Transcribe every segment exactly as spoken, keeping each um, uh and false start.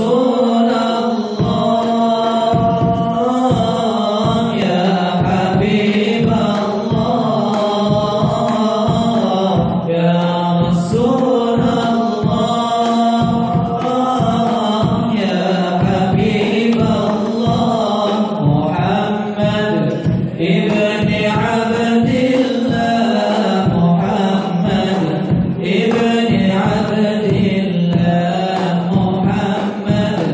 Muhammad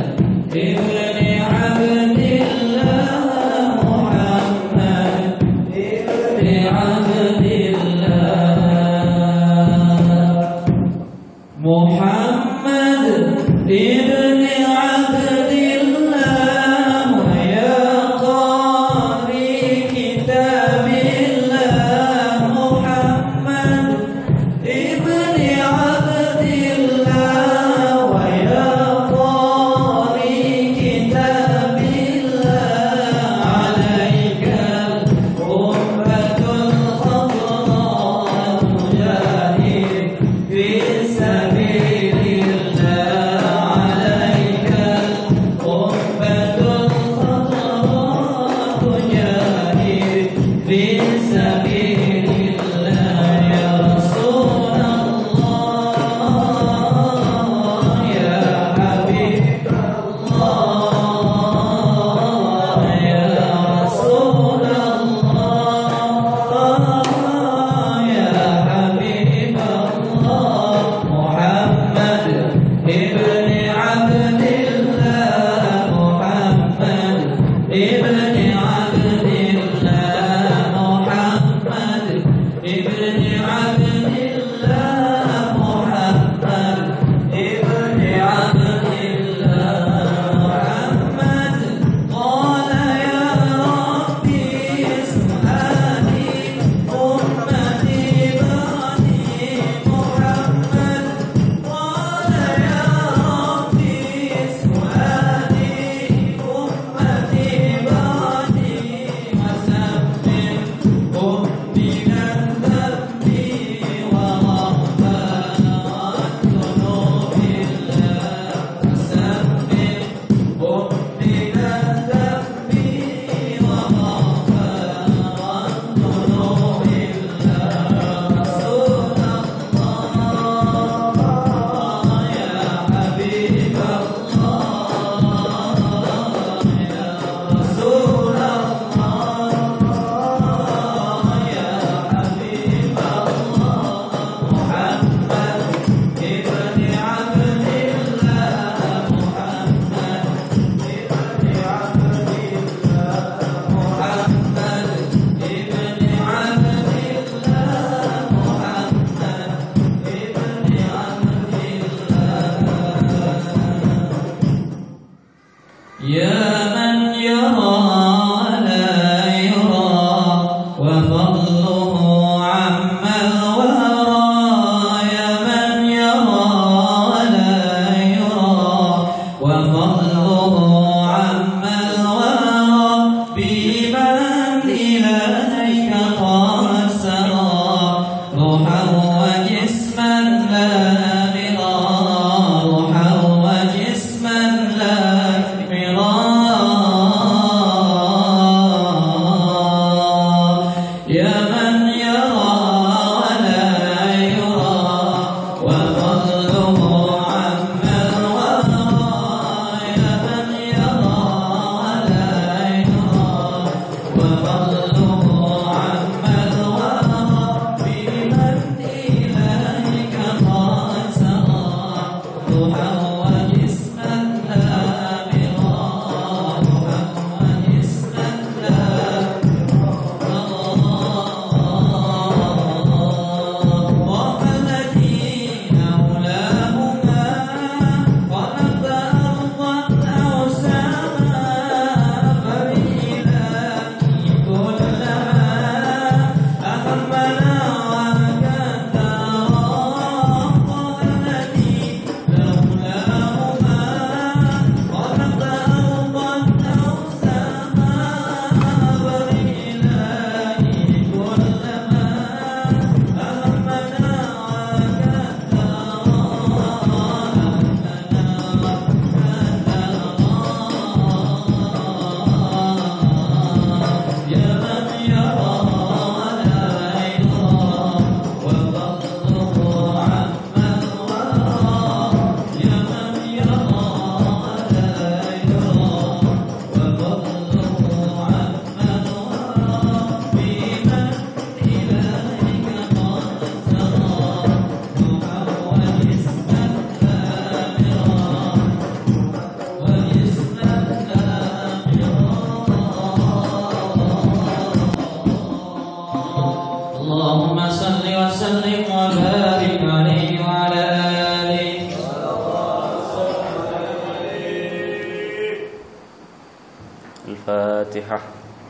Al-Fatihah.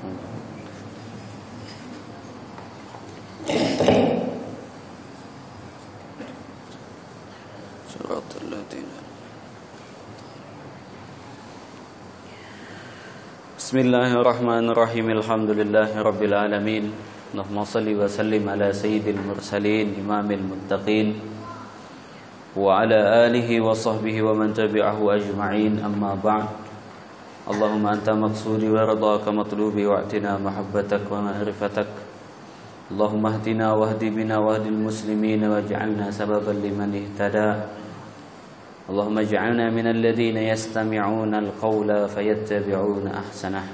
Bismillahirrahmanirrahim. Alhamdulillahi rabbil alamin. Allahumma salli wa sallim ala sayyidil mursalin imamil muttaqin wa ala alihi wa sahbihi wa man tabi'ahu ajma'in, amma ba'd. Allahumma anta maqsudi wa ridhaka matlubi wa atina mahabbatak wa ma'rifatak. Allahumma hdina wahdi bina wahdil muslimin waj'alna sababan liman ihtada. Allahumma ij'alna minal ladzina yastami'una al-qawla fayattabi'una ahsanah.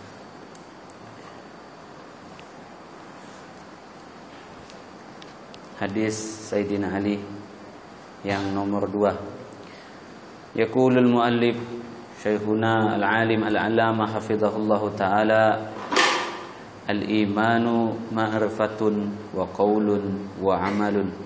Hadis Sayyidina Ali yang nomor dua. Yaqulul muallif Syekhuna al-alim al-allamah hafizahullahu ta'ala, al-imanu ma'rifatun wa qawlun wa amalun.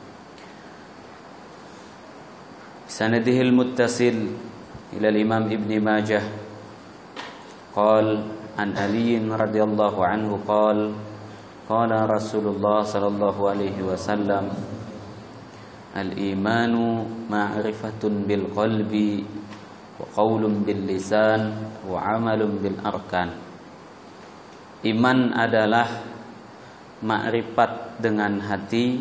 Sanadihil muttasil ila al-imam Ibn Majah qala an Ali radhiyallahu anhu qala qala Rasulullah sallallahu alaihi wasallam, al-imanu ma'rifatun bil qalbi wa qawlun bil lisan wa amalun bil arkan. Iman adalah ma'rifat dengan hati,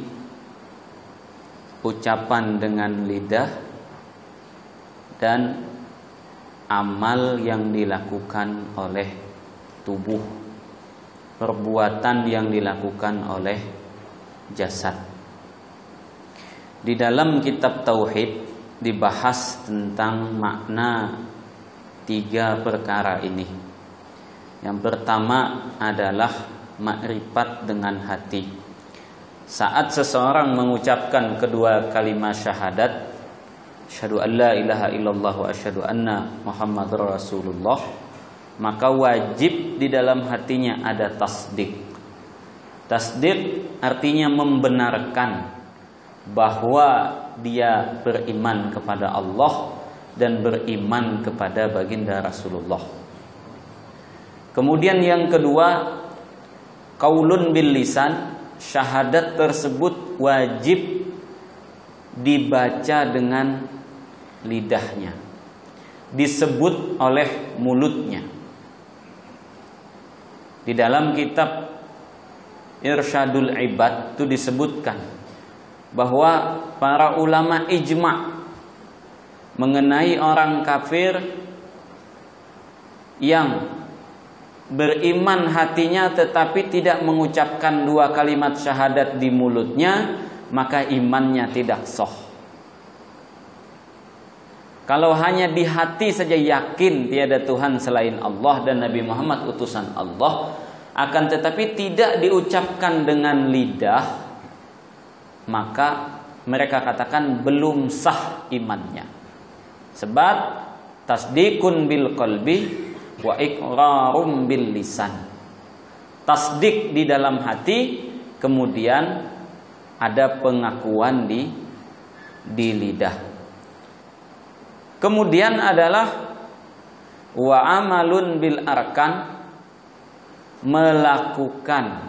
ucapan dengan lidah, dan amal yang dilakukan oleh tubuh, perbuatan yang dilakukan oleh jasad. Di dalam kitab Tauhid dibahas tentang makna tiga perkara ini. Yang pertama adalah makrifat dengan hati. Saat seseorang mengucapkan kedua kalimat syahadat, asyhadu an la ilaha illallah wa asyhadu anna muhammadar rasulullah, maka wajib di dalam hatinya ada tasdik. Tasdik artinya membenarkan bahwa dia beriman kepada Allah dan beriman kepada baginda Rasulullah. Kemudian yang kedua, qaulun bil lisan, syahadat tersebut wajib dibaca dengan lidahnya, disebut oleh mulutnya. Di dalam kitab Irsyadul Ibad itu disebutkan bahwa para ulama ijma' mengenai orang kafir yang beriman hatinya tetapi tidak mengucapkan dua kalimat syahadat di mulutnya, maka imannya tidak sah. Kalau hanya di hati saja yakin tiada Tuhan selain Allah dan Nabi Muhammad utusan Allah, akan tetapi tidak diucapkan dengan lidah, maka mereka katakan belum sah imannya. Sebab tasdikun bil qalbi wa iqrarum bil lisan. Tasdik di dalam hati, kemudian ada pengakuan di di lidah. Kemudian adalah wa amalun bil arkan, melakukan,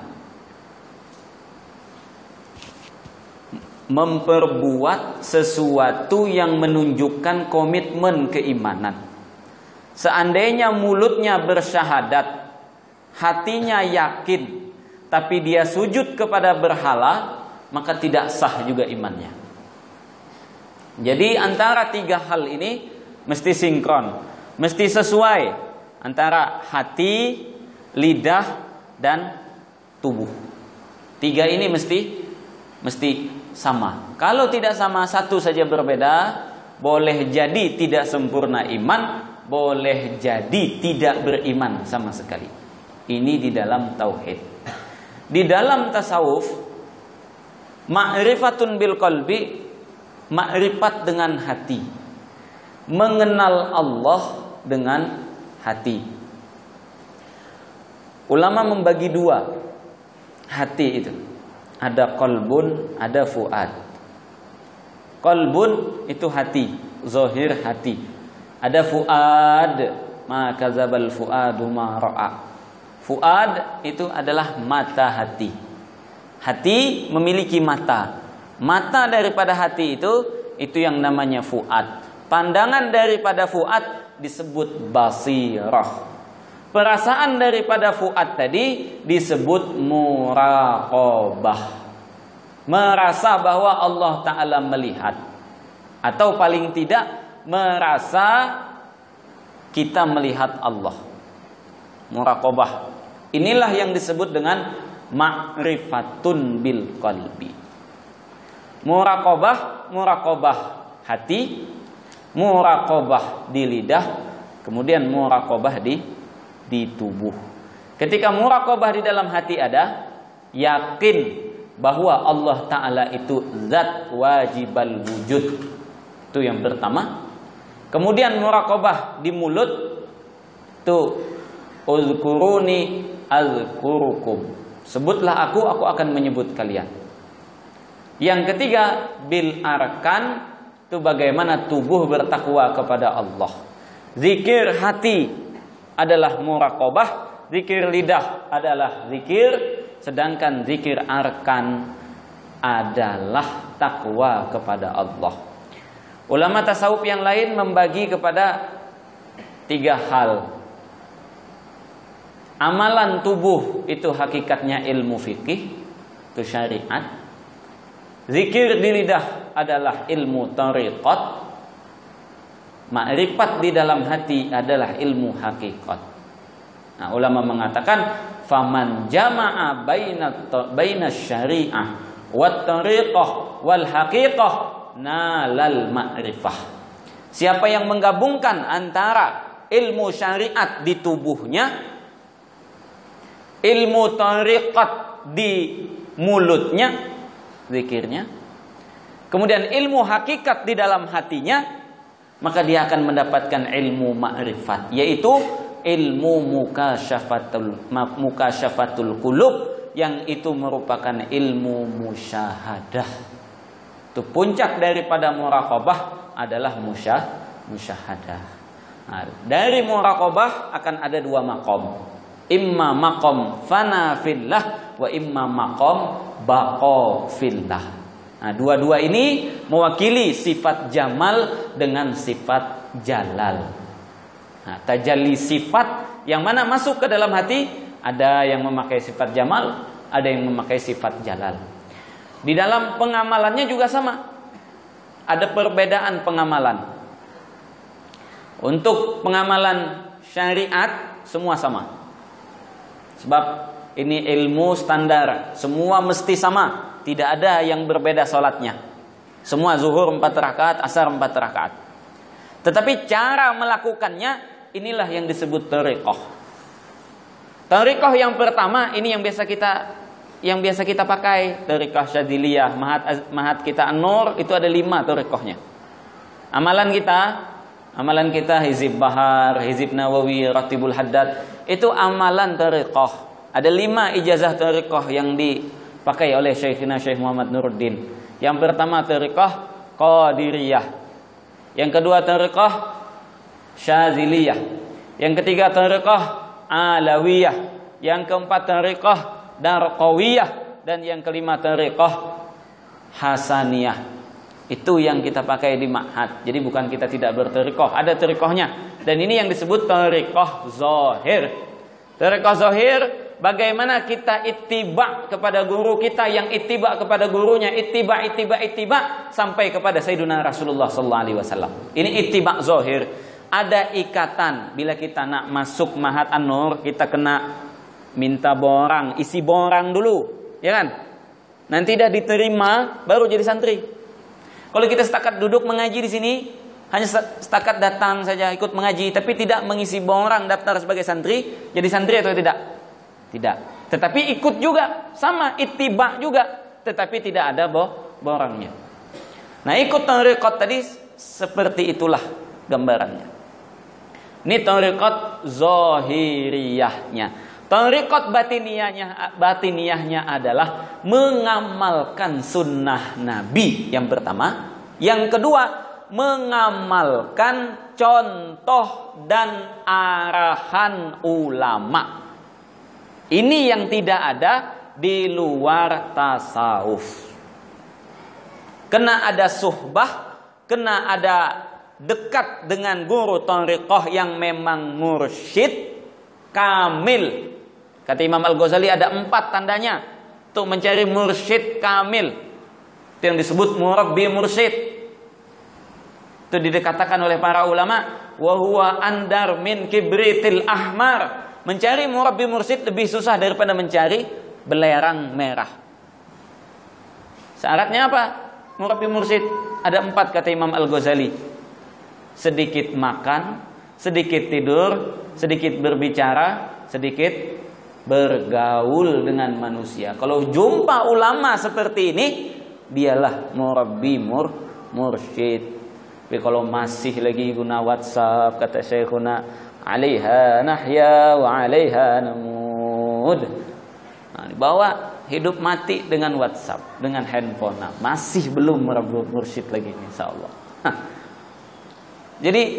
memperbuat sesuatu yang menunjukkan komitmen keimanan. Seandainya mulutnya bersyahadat, hatinya yakin, tapi dia sujud kepada berhala, maka tidak sah juga imannya. Jadi antara tiga hal ini mesti sinkron, mesti sesuai antara hati, lidah, dan tubuh. Tiga ini mesti mesti sama. Kalau tidak sama, satu saja berbeda, boleh jadi tidak sempurna iman, boleh jadi tidak beriman sama sekali. Ini di dalam tauhid. Di dalam tasawuf, ma'rifatun bil qalbi, makrifat dengan hati, mengenal Allah dengan hati. Ulama membagi dua hati itu, ada qalbun, ada fuad. Qalbun itu hati, zahir hati. Ada fuad, ma kadzabal fuadu ma ra'a. Fuad itu adalah mata hati. Hati memiliki mata. Mata daripada hati itu itu yang namanya fuad. Pandangan daripada fuad disebut basirah. Perasaan daripada fuad tadi disebut muraqabah. Merasa bahwa Allah Ta'ala melihat. Atau paling tidak merasa kita melihat Allah. Muraqabah. Inilah yang disebut dengan ma'rifatun bil qalbi. Muraqabah, muraqabah hati, muraqabah di lidah, kemudian muraqabah di di tubuh. Ketika muraqabah di dalam hati ada, yakin bahwa Allah Ta'ala itu zat wajibal wujud. Itu yang pertama. Kemudian muraqabah di mulut, tuh uzkuruni azkurukum. Sebutlah aku, aku akan menyebut kalian. Yang ketiga, bil arkan, itu bagaimana tubuh bertakwa kepada Allah. Zikir hati adalah muraqabah, zikir lidah adalah zikir, sedangkan zikir arkan adalah takwa kepada Allah. Ulama tasawuf yang lain membagi kepada tiga hal. Amalan tubuh itu hakikatnya ilmu fikih, itu syariat. Zikir di lidah adalah ilmu tariqat. Ma'rifat di dalam hati adalah ilmu hakikat. Nah, ulama mengatakan faman jama'a baina baina syari'ah wat tariqah wal haqiqah nalal ma'rifah. Siapa yang menggabungkan antara ilmu syariat di tubuhnya, ilmu tariqat di mulutnya, zikirnya, kemudian ilmu hakikat di dalam hatinya, maka dia akan mendapatkan ilmu ma'rifat, yaitu ilmu mukasyafatul mukasyafatul qulub, yang itu merupakan ilmu musyahadah. Itu puncak daripada muraqabah adalah musyah, musyahadah. Nah, dari muraqabah akan ada dua maqam. Imma maqam fana fillah wa imma maqam baqa fillah. Nah, dua-dua ini mewakili sifat jamal dengan sifat jalal. Nah, tajalli sifat yang mana masuk ke dalam hati, ada yang memakai sifat jamal, ada yang memakai sifat jalal. Di dalam pengamalannya juga sama. Ada perbedaan pengamalan. Untuk pengamalan syariat semua sama. Sebab ini ilmu standar, semua mesti sama, tidak ada yang berbeda sholatnya. Semua zuhur empat rakaat, asar empat rakaat. Tetapi cara melakukannya, inilah yang disebut tariqah. Tariqah yang pertama, ini yang biasa kita yang biasa kita pakai, tariqah syadziliyah, mahad, mahad kita an-noer, itu ada lima tariqahnya. Amalan kita, amalan kita hizib bahar, hizib nawawi, ratibul haddad, itu amalan tariqah. Ada lima ijazah tariqah yang dipakai oleh Syekhina Syekh Muhammad Nuruddin. Yang pertama tariqah qadiriyah, yang kedua tariqah syadziliyah, yang ketiga tariqah alawiyah, yang keempat tariqah darqawiyah, dan yang kelima tariqah hasaniyah. Itu yang kita pakai di Maahad. Jadi bukan kita tidak bertariqah, ada tariqahnya. Dan ini yang disebut tariqah zahir. Tariqah zahir, bagaimana kita ittiba kepada guru kita, yang ittiba kepada gurunya, ittiba ittiba ittiba sampai kepada Sayyidina Rasulullah sallallahu alaihi wasallam. Ini ittiba zahir. Ada ikatan. Bila kita nak masuk Maahad an-Noer, kita kena minta borang, isi borang dulu, ya kan? Nanti dah diterima baru jadi santri. Kalau kita setakat duduk mengaji di sini, hanya setakat datang saja ikut mengaji, tapi tidak mengisi borang daftar sebagai santri, jadi santri atau tidak? Tidak. Tetapi ikut juga, sama ittiba juga, tetapi tidak ada boh borangnya. Nah, ikut tariqat tadi seperti itulah gambarannya. Ini tariqat zahiriyahnya. Tariqat batiniyahnya, batiniyahnya adalah mengamalkan sunnah Nabi yang pertama. Yang kedua, mengamalkan contoh dan arahan ulama. Ini yang tidak ada di luar tasawuf. Kena ada suhbah, kena ada dekat dengan guru thariqah yang memang mursyid kamil. Kata Imam Al-Ghazali ada empat tandanya untuk mencari mursyid kamil. Itu yang disebut murabbi mursyid. Itu dikatakan oleh para ulama, wa huwa andar min kibritil ahmar. Mencari murabbi mursyid lebih susah daripada mencari belerang merah. Syaratnya apa? Murabbi mursyid ada empat kata Imam Al-Ghazali. Sedikit makan, sedikit tidur, sedikit berbicara, sedikit bergaul dengan manusia. Kalau jumpa ulama seperti ini, dialah murabbi mur mursyid. Tapi kalau masih lagi guna WhatsApp, kata Syekhuna, alaiha nahya wa alaiha namud. Nah, dibawa hidup mati dengan WhatsApp, dengan handphone. Nah, masih belum murabbi mursyid lagi, insyaallah. Hah. Jadi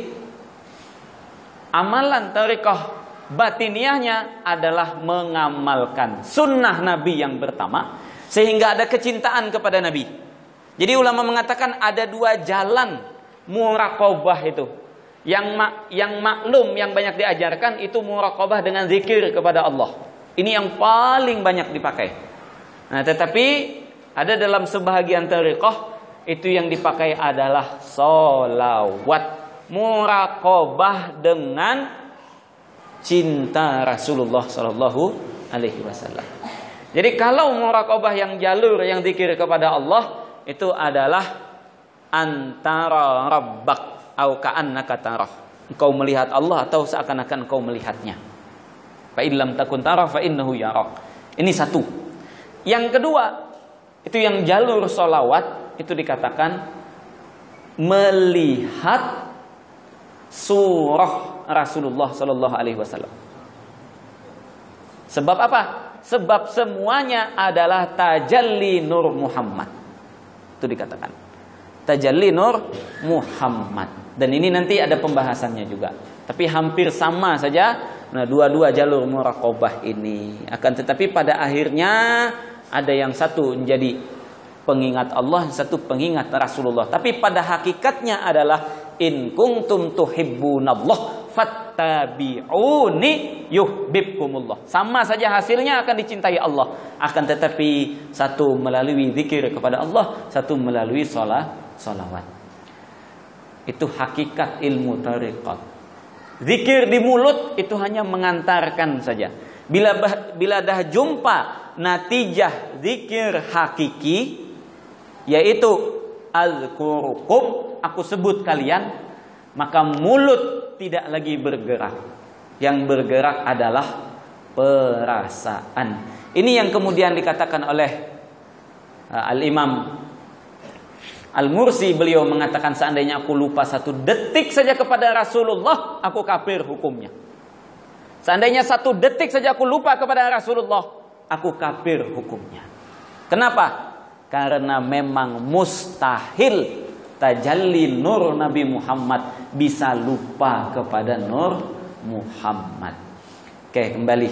amalan thariqah batiniahnya adalah mengamalkan sunnah Nabi yang pertama, sehingga ada kecintaan kepada Nabi. Jadi ulama mengatakan ada dua jalan muraqabah itu. Yang mak, yang maklum, yang banyak diajarkan itu muraqabah dengan zikir kepada Allah. Ini yang paling banyak dipakai. Nah, tetapi ada dalam sebahagian thariqah itu yang dipakai adalah sholawat. Muraqabah dengan cinta Rasulullah Sallallahu Alaihi Wasallam. Jadi kalau muraqabah yang jalur yang zikir kepada Allah itu adalah antara rabbak au ka'annaka tarah. Engkau melihat Allah atau seakan-akan engkau melihatnya. Fa illam takun tarah fa innahu yarak. Ini satu. Yang kedua, itu yang jalur sholawat itu dikatakan melihat surah Rasulullah Sallallahu Alaihi Wasallam. Sebab apa? Sebab semuanya adalah tajalli nur Muhammad. Itu dikatakan tajalli nur Muhammad. Dan ini nanti ada pembahasannya juga. Tapi hampir sama saja. Nah, dua-dua jalur muraqabah ini. Akan tetapi pada akhirnya ada yang satu menjadi pengingat Allah, satu pengingat Rasulullah. Tapi pada hakikatnya adalah in kuntum tuhibbunallah fattabi'uni yuhibbukumullah. Sama saja hasilnya akan dicintai Allah. Akan tetapi satu melalui zikir kepada Allah, satu melalui salat salawat. Itu hakikat ilmu thariqat. Zikir di mulut itu hanya mengantarkan saja. Bila bila dah jumpa natijah zikir hakiki, yaitu azkurukum, aku sebut kalian, maka mulut tidak lagi bergerak. Yang bergerak adalah perasaan. Ini yang kemudian dikatakan oleh uh, Al-Imam Al-Mursi. Beliau mengatakan, seandainya aku lupa satu detik saja kepada Rasulullah, aku kafir hukumnya. Seandainya satu detik saja aku lupa kepada Rasulullah, aku kafir hukumnya. Kenapa? Karena memang mustahil tajalli nur Nabi Muhammad bisa lupa kepada nur Muhammad. Oke, kembali.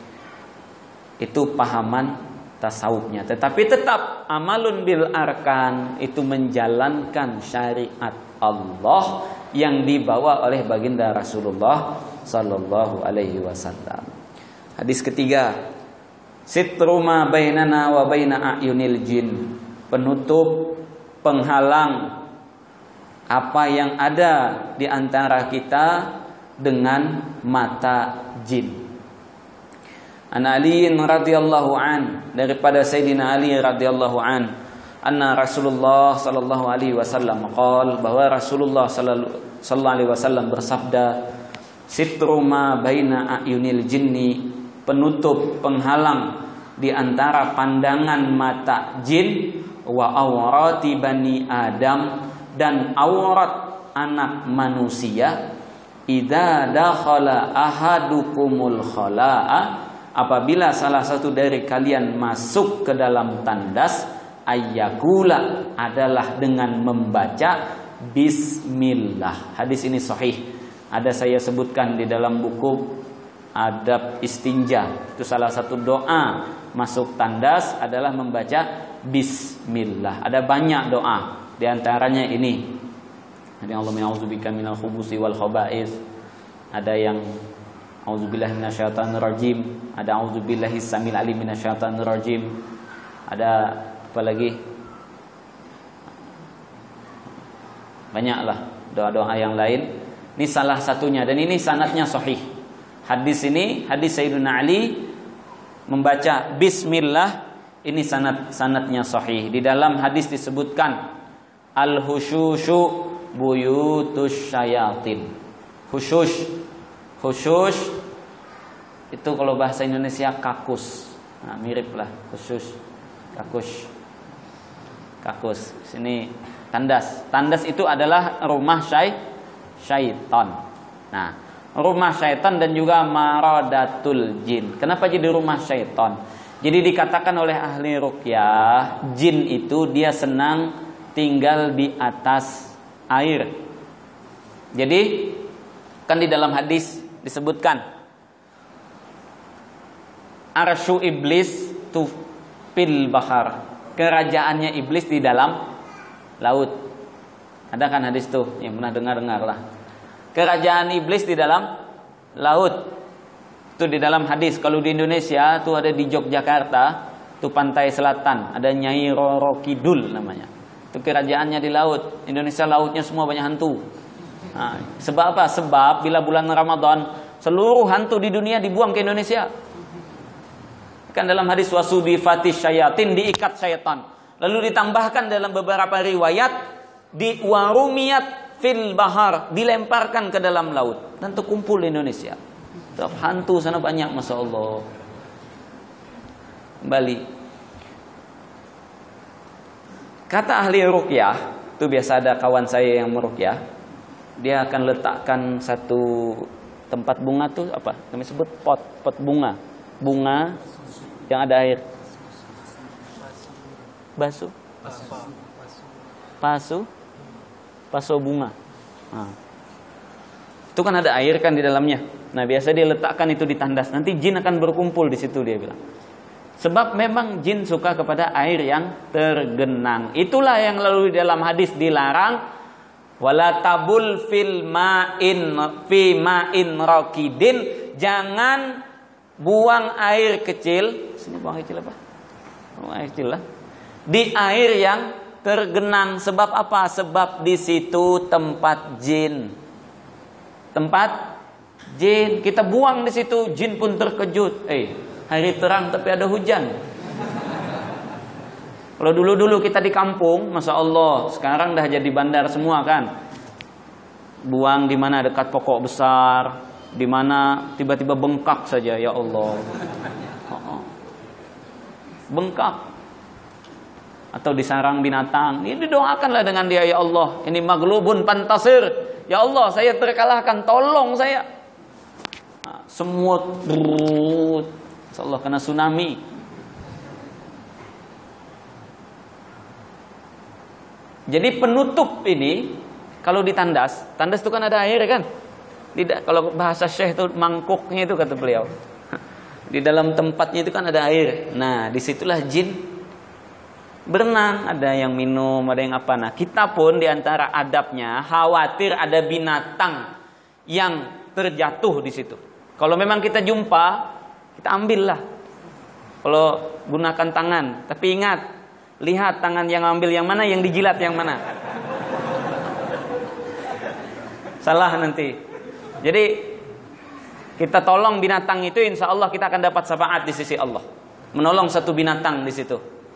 Itu pahaman tasawufnya. Tetapi tetap amalun bil arkan itu menjalankan syariat Allah yang dibawa oleh baginda Rasulullah sallallahu alaihi wasallam. Hadis ketiga, sitru ma bainana wa baina ayunil jin, penutup, penghalang apa yang ada di antara kita dengan mata jin. An Ali radhiyallahu an, daripada Sayyidina Ali radhiyallahu an, anna Rasulullah sallallahu alaihi wasallam qol, bahwa Rasulullah sallallahu alaihi wasallam bersabda, sitru ma baina ayunil jinni, penutup, penghalang di antara pandangan mata jin, wa awrati bani Adam, dan aurat anak manusia, idza dakhala ahadukumul khala'a, apabila salah satu dari kalian masuk ke dalam tandas, ayyakula, adalah dengan membaca bismillah. Hadis ini sahih. Ada saya sebutkan di dalam buku Adab Istinja. Itu salah satu doa masuk tandas adalah membaca bismillah. Ada banyak doa, di antaranya ini. Ada yang Allahumma a'udzubika minal khubusi wal khaba'is. Ada yang a'udzubillahi minasyaitonir rajim. Ada a'udzubillahis samil alim minasyaitonir rajim. Ada apa lagi? Banyaklah doa-doa yang lain. Ini salah satunya dan ini sanadnya sahih. Hadis ini, hadis Sayyidina Ali membaca bismillah, ini sanad sanadnya sahih. Di dalam hadis disebutkan al-husyushu buyutus syayatin. Khusyush, khusyush itu kalau bahasa Indonesia kakus. Nah, mirip lah khusyush, kakus, kakus. Sini tandas. Tandas itu adalah rumah syai, syaitan. Nah, rumah syaitan dan juga maradatul jin. Kenapa jadi rumah syaitan? Jadi dikatakan oleh ahli ruqyah, jin itu dia senang tinggal di atas air. Jadi kan di dalam hadis disebutkan arsyu iblis tu fil bahar. Kerajaannya iblis di dalam laut. Ada kan hadis tuh yang pernah dengar-dengar lah. Kerajaan iblis di dalam laut. Itu di dalam hadis. Kalau di Indonesia tuh ada di Yogyakarta, tuh pantai selatan, ada Nyai Roro Kidul namanya. Itu kerajaannya di laut. Indonesia lautnya semua banyak hantu. Nah, sebab apa? Sebab bila bulan Ramadhan seluruh hantu di dunia dibuang ke Indonesia. Kan dalam hadis wasudi fatih syayatin, diikat syaitan. Lalu ditambahkan dalam beberapa riwayat di warumiyat fil bahar, dilemparkan ke dalam laut dan terkumpul di Indonesia. Hantu sana banyak, masya Allah. Kembali, kata ahli ruqyah, itu biasa ada kawan saya yang meruqyah, dia akan letakkan satu tempat bunga tuh apa? Kami sebut pot, pot bunga, bunga yang ada air. Basu, pasu, pasu bunga. Nah, itu kan ada air kan di dalamnya. Nah, biasa dia letakkan itu di tandas. Nanti jin akan berkumpul di situ, dia bilang. Sebab memang jin suka kepada air yang tergenang. Itulah yang lalu di dalam hadis dilarang. Wala tabul fil ma'in fi ma'in raqidin. Jangan buang air kecil. Sini buang air kecil apa? Buang air kecil lah. Di air yang tergenang. Sebab apa? Sebab di situ tempat jin. Tempat jin. Kita buang di situ, jin pun terkejut. Eh, hari terang tapi ada hujan. Kalau dulu-dulu kita di kampung, masya Allah, sekarang dah jadi bandar semua kan. Buang di mana dekat pokok besar, di mana tiba-tiba bengkak saja, ya Allah. Bengkak. Atau di sarang binatang, ini didoakanlah dengan dia, ya Allah, ini maglubun pantasir, ya Allah, saya terkalahkan, tolong saya. Nah, semua brut, Allah kena tsunami. Jadi penutup ini kalau di tandas, tandas itu kan ada air kan? Tidak, kalau bahasa Syekh itu mangkuknya itu kata beliau. Di dalam tempatnya itu kan ada air. Nah, disitulah jin berenang, ada yang minum, ada yang apa. Nah, kita pun diantara adabnya khawatir ada binatang yang terjatuh di situ. Kalau memang kita jumpa, kita ambillah. Kalau gunakan tangan, tapi ingat, lihat tangan yang ambil yang mana, yang dijilat yang mana. Salah nanti. Jadi kita tolong binatang itu, insya Allah kita akan dapat syafaat di sisi Allah. Menolong satu binatang di situ.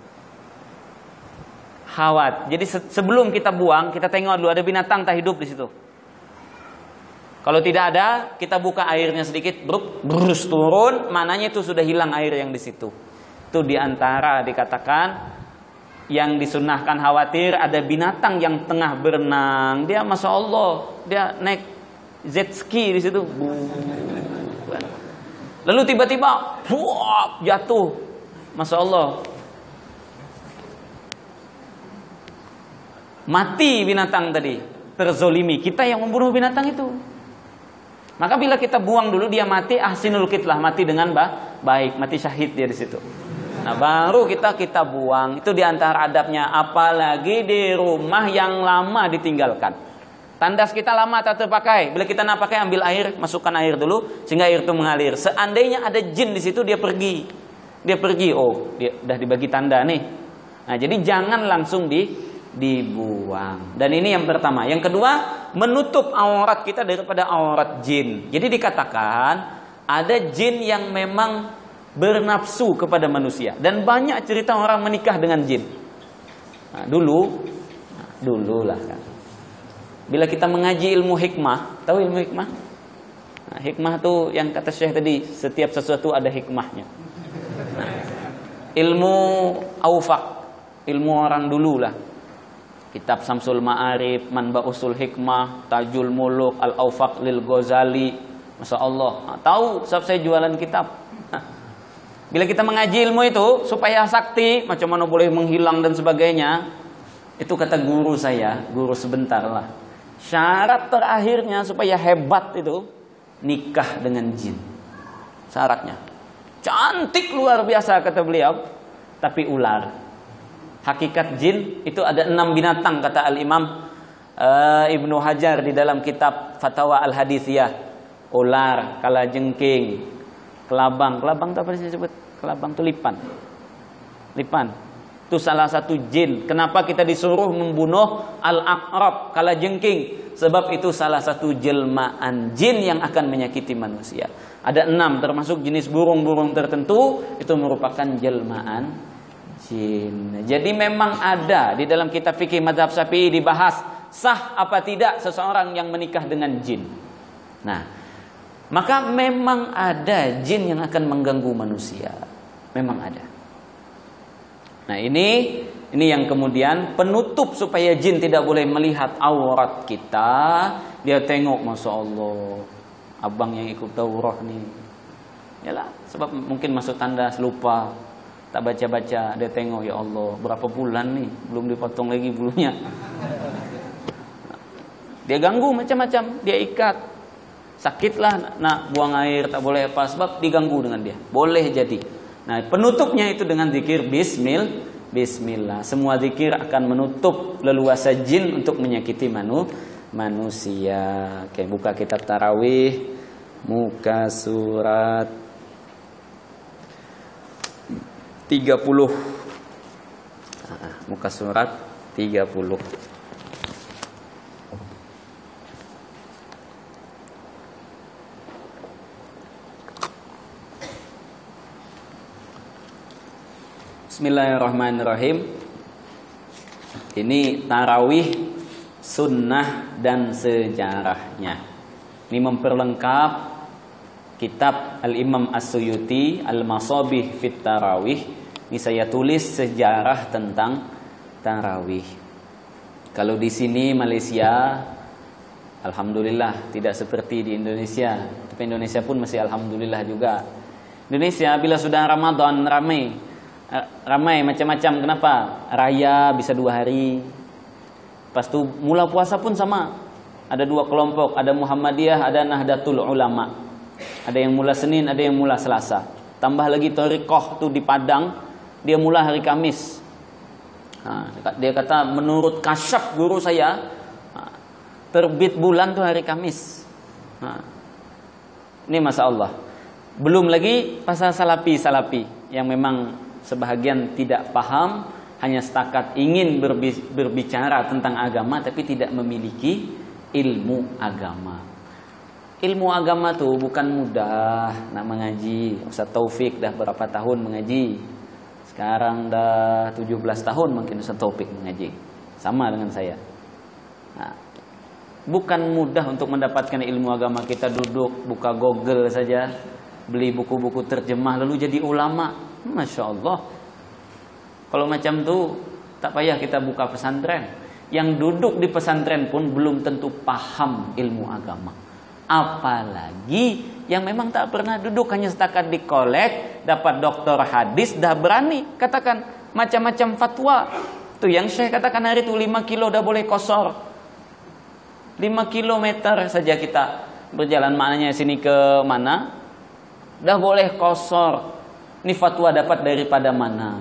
Khawat. Jadi sebelum kita buang, kita tengok dulu ada binatang tak hidup di situ. Kalau tidak ada, kita buka airnya sedikit, bruk, brus turun, mananya itu sudah hilang air yang di situ. Itu diantara dikatakan yang disunahkan khawatir ada binatang yang tengah berenang, dia masya Allah, dia naik jet ski di situ, lalu tiba-tiba, buak, jatuh, masya Allah. Mati binatang tadi. terzolimi. Kita yang membunuh binatang itu. Maka bila kita buang dulu dia mati, ahsinul qitlah, mati dengan baik, mati syahid dia di situ. Nah, baru kita kita buang. Itu diantara adabnya. Apalagi di rumah yang lama ditinggalkan. Tandas kita lama tak terpakai. Bila kita nak pakai, ambil air, masukkan air dulu sehingga air itu mengalir. Seandainya ada jin di situ, dia pergi. Dia pergi. Oh, dia udah dibagi tanda nih. Nah, jadi jangan langsung di dibuang. Dan ini yang pertama. Yang kedua, menutup aurat kita daripada aurat jin. Jadi dikatakan ada jin yang memang bernafsu kepada manusia. Dan banyak cerita orang menikah dengan jin. Nah, dulu, nah, dulu lah kan. Bila kita mengaji ilmu hikmah, tahu ilmu hikmah? Nah, hikmah itu yang kata Syekh tadi, setiap sesuatu ada hikmahnya. Nah, ilmu awfaq, ilmu orang dulu lah. Kitab Samsul Ma'arif, Manba Usul Hikmah, Tajul Muluk, Al-Awfaq Lil Ghazali. Masya Allah. Nah, tahu sebab saya jualan kitab. Nah, bila kita mengaji ilmu itu supaya sakti, macam mana boleh menghilang dan sebagainya, itu kata guru saya, guru sebentar lah. Syarat terakhirnya supaya hebat itu nikah dengan jin. Syaratnya cantik luar biasa kata beliau, tapi ular. Hakikat jin itu ada enam binatang kata Al-Imam uh, Ibnu Hajar di dalam kitab Fatwa Al-Hadithiyah. Ular, kalajengking, kelabang. Kelabang itu apa sih disebut? Kelabang itu lipan. Lipan. Itu salah satu jin. Kenapa kita disuruh membunuh al-aqrab, kalajengking? Sebab itu salah satu jelmaan jin yang akan menyakiti manusia. Ada enam, termasuk jenis burung-burung tertentu, itu merupakan jelmaan jin. Jadi memang ada di dalam kitab fikih mazhab Syafi'i dibahas sah apa tidak seseorang yang menikah dengan jin. Nah, maka memang ada jin yang akan mengganggu manusia. Memang ada. Nah, ini ini yang kemudian penutup supaya jin tidak boleh melihat aurat kita. Dia tengok, masya Allah, abang yang ikut daurah nih. Yalah, sebab mungkin masuk tandas lupa, tak baca-baca, dia tengok, ya Allah, berapa bulan nih belum dipotong lagi bulunya. Dia ganggu macam-macam, dia ikat. Sakitlah nak buang air, tak boleh apa, sebab diganggu dengan dia. Boleh jadi. Nah, penutupnya itu dengan zikir bismil, bismillah. Semua zikir akan menutup leluasa jin untuk menyakiti manu, manusia. Oke, buka kitab tarawih, muka surat tiga puluh. Muka surat tiga puluh. Bismillahirrahmanirrahim. Ini tarawih sunnah dan sejarahnya. Ini memperlengkap kitab Al-Imam As-Suyuti Al-Masabih fit Tarawih. Ini saya tulis sejarah tentang tarawih. Kalau di sini Malaysia, alhamdulillah tidak seperti di Indonesia. Tapi Indonesia pun masih alhamdulillah juga. Indonesia bila sudah Ramadhan ramai. Ramai macam-macam. Kenapa? Raya bisa dua hari. Lepas itu mula puasa pun sama. Ada dua kelompok. Ada Muhammadiyah, ada Nahdlatul Ulama. Ada yang mula Senin, ada yang mula Selasa. Tambah lagi Thariqah tu di Padang, dia mula hari Kamis. Ha, dia kata menurut kasyaf guru saya, ha, terbit bulan tu hari Kamis. Ha. Ini Masya Allah. Belum lagi pasal salapi-salapi yang memang sebahagian tidak paham, hanya setakat ingin berbicara tentang agama tapi tidak memiliki ilmu agama. Ilmu agama tuh bukan mudah nak mengaji. Ustaz Taufik dah berapa tahun mengaji? Sekarang dah tujuh belas tahun mungkin Ustaz Taufik mengaji. Sama dengan saya. Nah, bukan mudah untuk mendapatkan ilmu agama. Kita duduk buka Google saja, beli buku-buku terjemah lalu jadi ulama. Masya Allah. Kalau macam tu tak payah kita buka pesantren. Yang duduk di pesantren pun belum tentu paham ilmu agama. Apalagi yang memang tak pernah duduk, hanya setakat dikolek, dapat doktor hadis, dah berani katakan macam-macam fatwa. Tu yang Syekh katakan hari itu lima kilo dah boleh kosor. lima kilometer saja kita berjalan, maknanya sini ke mana? Udah boleh qasar. Ini fatwa dapat daripada mana?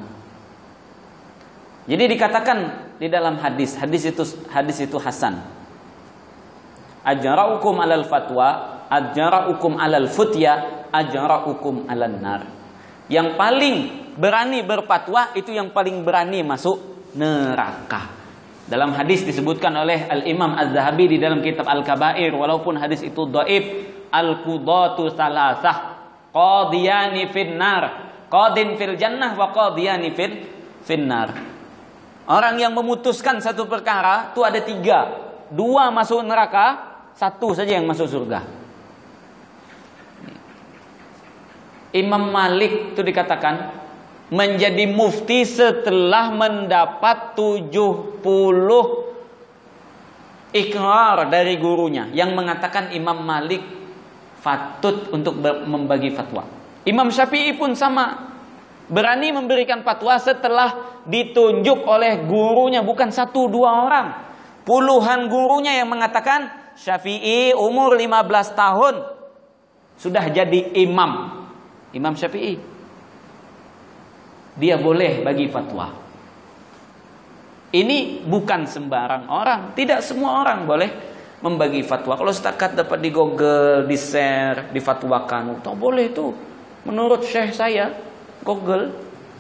Jadi dikatakan di dalam hadis, hadis itu hadis itu hasan. Ajra'ukum 'alal fatwa, ajra'ukum 'alal futya, ajra'ukum 'alan nar. Yang paling berani berfatwa itu yang paling berani masuk neraka. Dalam hadis disebutkan oleh Al-Imam Az-Zahabi di dalam kitab Al-Kabair, walaupun hadis itu dhaif, al-qudatu salasah, qadiyani finnar, qadin fil jannah wa qadiyani fil finnar. Orang yang memutuskan satu perkara itu ada tiga, dua masuk neraka, satu saja yang masuk surga. Imam Malik itu dikatakan menjadi mufti setelah mendapat tujuh puluh ikrar dari gurunya yang mengatakan Imam Malik fatut untuk membagi fatwa. Imam Syafi'i pun sama, berani memberikan fatwa setelah ditunjuk oleh gurunya, bukan satu dua orang, puluhan gurunya yang mengatakan Syafi'i umur lima belas tahun sudah jadi imam. Imam Syafi'i dia boleh bagi fatwa. Ini bukan sembarang orang, tidak semua orang boleh membagi fatwa. Kalau setakat dapat di Google, di share, difatwakan, tak boleh itu. Menurut syekh saya, Google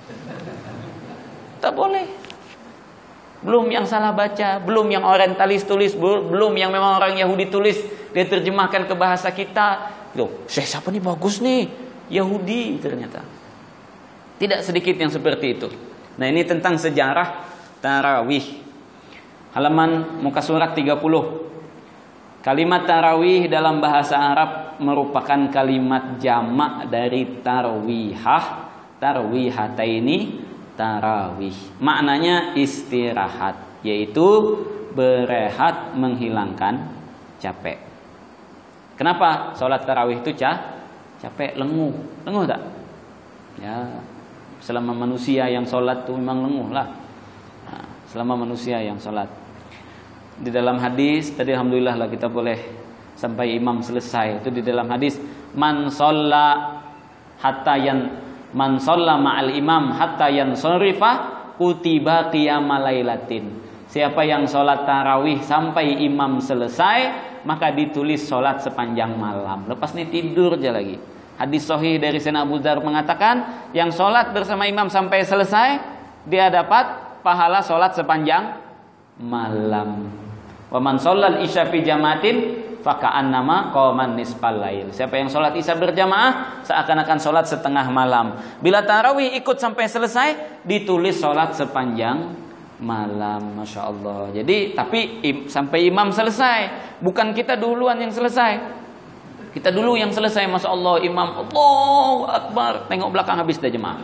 tak boleh. Belum yang salah baca, belum yang orientalis tulis, belum yang memang orang Yahudi tulis, dia terjemahkan ke bahasa kita. Loh, syekh siapa nih bagus nih? Yahudi ternyata. Tidak sedikit yang seperti itu. Nah, ini tentang sejarah tarawih. Halaman muka surat tiga puluh. Kalimat tarawih dalam bahasa Arab merupakan kalimat jamak dari tarwihah, tarwihataini, tarawih. Maknanya istirahat, yaitu berehat menghilangkan capek. Kenapa sholat tarawih itu cah? Capek, lenguh. Lenguh tak? Ya, selama manusia yang sholat itu memang lenguh lah. Nah, selama manusia yang sholat. Di dalam hadis tadi alhamdulillah lah kita boleh sampai imam selesai. Itu di dalam hadis, man sholla hatta yan man sholla ma'al imam hatta yansarifa kutiba qiyamal lailatin. Siapa yang sholat tarawih sampai imam selesai, maka ditulis sholat sepanjang malam. Lepas ini tidur aja lagi. Hadis sahih dari Sayyidina Abu Dzar mengatakan, yang sholat bersama imam sampai selesai, dia dapat pahala sholat sepanjang malam. Wa man shallal isya fi jamaatin fa ka'annama qaman nisfal lail. Siapa yang sholat isya berjamaah, seakan-akan sholat setengah malam. Bila tarawih ikut sampai selesai, ditulis sholat sepanjang malam. Masya Allah. Jadi tapi im, sampai imam selesai, bukan kita duluan yang selesai. Kita dulu yang selesai, Masya Allah, imam Allahu Akbar, tengok belakang habis dah jemaah.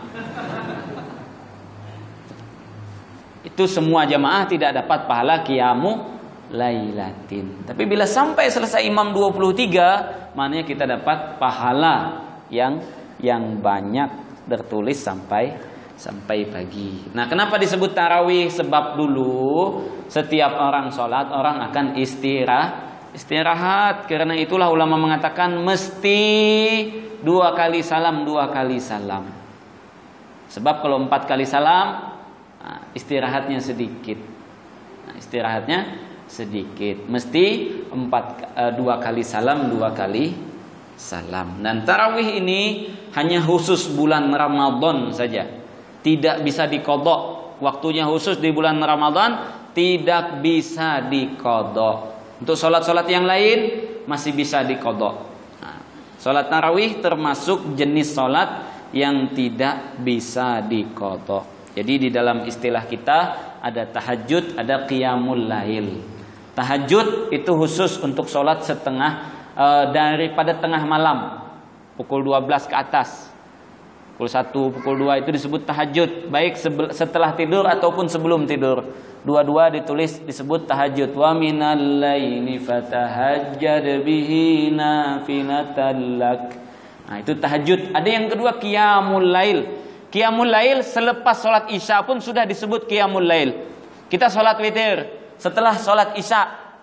Itu semua jemaah tidak dapat pahala qiyamu lailatin. Tapi bila sampai selesai imam dua puluh tiga, maknanya kita dapat pahala yang yang banyak tertulis sampai sampai pagi. Nah, kenapa disebut tarawih? Sebab dulu setiap orang sholat, orang akan istirahat. Istirahat, karena itulah ulama mengatakan mesti dua kali salam, dua kali salam. Sebab kalau empat kali salam, istirahatnya sedikit. Nah, istirahatnya sedikit. Mesti empat, dua kali salam, dua kali salam. Dan tarawih ini hanya khusus bulan Ramadan saja. Tidak bisa diqadha. Waktunya khusus di bulan Ramadan, tidak bisa diqadha. Untuk sholat-sholat yang lain masih bisa diqadha. Nah, sholat tarawih termasuk jenis sholat yang tidak bisa diqadha. Jadi di dalam istilah kita ada tahajud, ada qiyamul lail. Tahajud itu khusus untuk sholat setengah e, daripada tengah malam, pukul dua belas ke atas. Pukul satu, pukul dua itu disebut tahajud, baik setelah tidur ataupun sebelum tidur. Dua-dua ditulis disebut tahajud. Wa minal laili fatahajjad bihi nafilatan lak. Nah, itu tahajud. Ada yang kedua qiyamul lail. Qiyamul lail selepas sholat isya pun sudah disebut qiyamul lail. Kita sholat witir, setelah sholat isya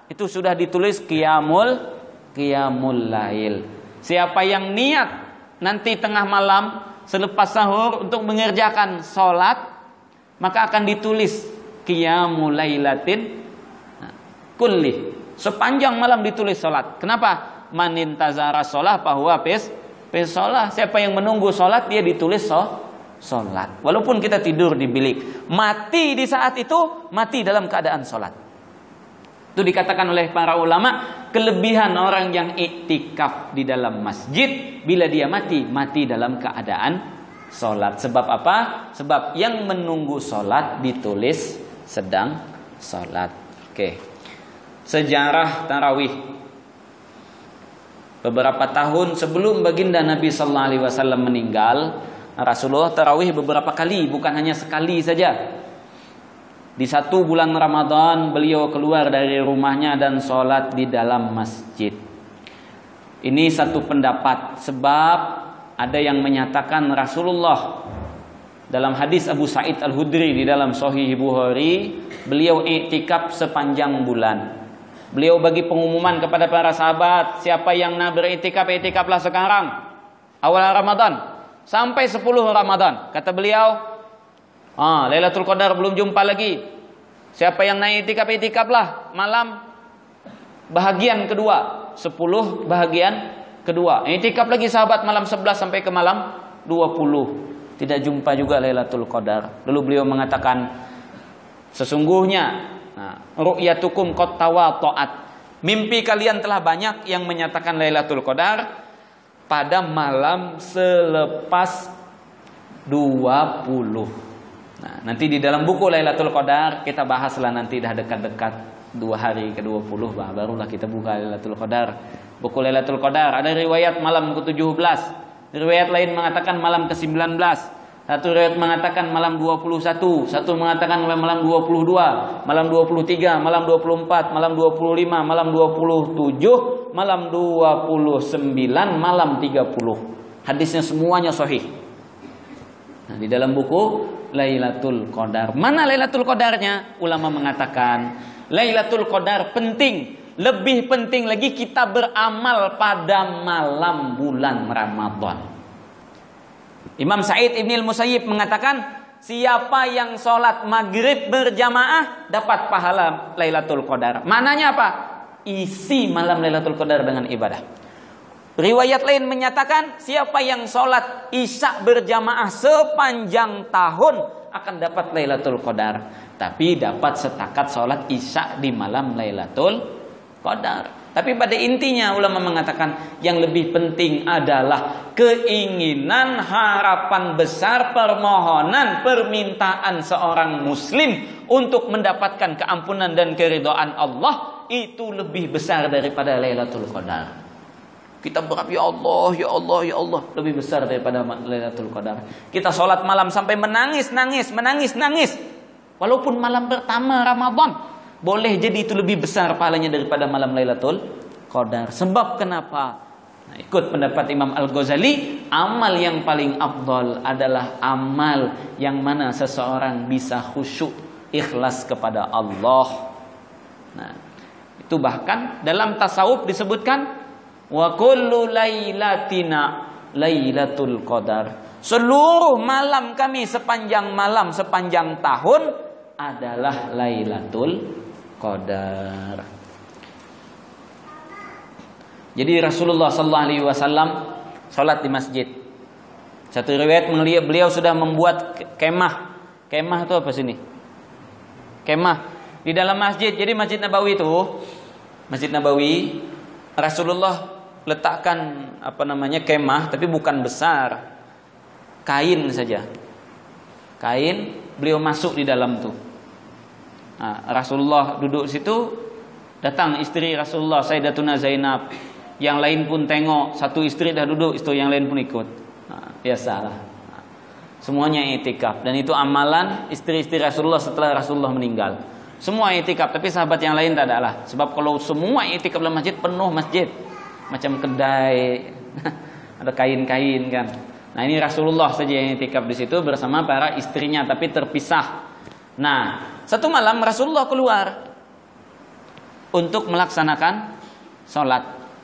itu sudah ditulis qiyamul qiyamul lail. Siapa yang niat nanti tengah malam selepas sahur untuk mengerjakan sholat, maka akan ditulis qiyamul lailatin kulli. Sepanjang malam ditulis sholat. Kenapa? Manin tazara sholah bahwa pes pes sholat. Siapa yang menunggu sholat, dia ditulis sholat. Walaupun kita tidur di bilik, mati di saat itu, mati dalam keadaan sholat. Itu dikatakan oleh para ulama, kelebihan orang yang iktikaf di dalam masjid, bila dia mati, mati dalam keadaan sholat. Sebab apa? Sebab yang menunggu sholat ditulis sedang sholat. Oke. Sejarah tarawih. Beberapa tahun sebelum baginda Nabi sallallahu alaihi wasallam meninggal, Rasulullah tarawih beberapa kali, bukan hanya sekali saja. Di satu bulan Ramadhan beliau keluar dari rumahnya dan sholat di dalam masjid. Ini satu pendapat, sebab ada yang menyatakan Rasulullah dalam hadis Abu Sa'id Al-Hudri di dalam Sahih Bukhari, beliau iktikaf sepanjang bulan. Beliau bagi pengumuman kepada para sahabat, siapa yang nak beriktikaf, iktikaflah sekarang, awal Ramadan sampai sepuluh Ramadan. Kata beliau, ah, Lailatul Qadar belum jumpa lagi. Siapa yang nak iktikaf, iktikaflah malam bahagian kedua, sepuluh bahagian kedua. Iktikaf lagi sahabat malam sebelas sampai ke malam dua puluh. Tidak jumpa juga Lailatul Qadar. Lalu beliau mengatakan, sesungguhnya nah, ru'yatukum qad tawata'at. Mimpi kalian telah banyak yang menyatakan Lailatul Qadar pada malam selepas dua puluh. Nah, nanti di dalam buku Lailatul Qadar kita bahaslah, nanti dah dekat-dekat dua hari ke dua puluh bah, barulah kita buka Lailatul Qadar. Buku Lailatul Qadar ada riwayat malam ke tujuh belas, riwayat lain mengatakan malam ke sembilan belas. Satu riwayat mengatakan malam dua puluh satu, satu mengatakan malam dua puluh dua, malam dua puluh tiga, malam dua puluh empat, malam dua puluh lima, malam dua puluh tujuh, malam dua puluh sembilan, malam tiga puluh. Hadisnya semuanya sahih. Nah, di dalam buku Lailatul Qadar. Mana Lailatul Qadarnya? Ulama mengatakan Lailatul Qadar penting. Lebih penting lagi kita beramal pada malam bulan Ramadhan. Imam Sa'id Ibn al-Musayyib mengatakan, siapa yang sholat maghrib berjamaah dapat pahala Lailatul Qadar. Maknanya apa? Isi malam Lailatul Qadar dengan ibadah. Riwayat lain menyatakan, siapa yang sholat isya berjamaah sepanjang tahun akan dapat Lailatul Qadar. Tapi dapat setakat sholat isya di malam Lailatul Qadar. Tapi pada intinya ulama mengatakan yang lebih penting adalah keinginan, harapan besar, permohonan, permintaan seorang muslim untuk mendapatkan keampunan dan keridhaan Allah itu lebih besar daripada Lailatul Qadar. Kita berharap ya Allah, ya Allah, ya Allah, lebih besar daripada Lailatul Qadar. Kita sholat malam sampai menangis, nangis, menangis, nangis. Walaupun malam pertama Ramadan, boleh jadi itu lebih besar pahalanya daripada malam Lailatul Qadar. Sebab kenapa? Nah, ikut pendapat Imam Al-Ghazali, amal yang paling afdal adalah amal yang mana seseorang bisa khusyuk, ikhlas kepada Allah. Nah, itu bahkan dalam tasawuf disebutkan wa kullu lailatina lailatul qadar. Seluruh malam kami sepanjang malam, sepanjang tahun adalah Lailatul Qadar. Jadi Rasulullah sallallahu alaihi wasallam salat di masjid. Satu riwayat beliau, beliau sudah membuat kemah. Kemah itu apa sini? Kemah di dalam masjid. Jadi Masjid Nabawi itu, Masjid Nabawi, Rasulullah letakkan apa namanya kemah, tapi bukan besar, kain saja. Kain, beliau masuk di dalam tuh. Nah, Rasulullah duduk situ, datang istri Rasulullah Sayyidatuna Zainab, yang lain pun tengok, satu istri dah duduk, istri yang lain pun ikut. Nah, biasalah. Nah, semuanya itikaf, dan itu amalan istri-istri Rasulullah setelah Rasulullah meninggal. Semua itikaf, tapi sahabat yang lain tak ada lah. Sebab kalau semua itikaf dalam masjid, penuh masjid, macam kedai, ada kain-kain kan. Nah, ini Rasulullah saja yang itikaf di situ bersama para istrinya, tapi terpisah. Nah, satu malam Rasulullah keluar. untuk melaksanakan sholat.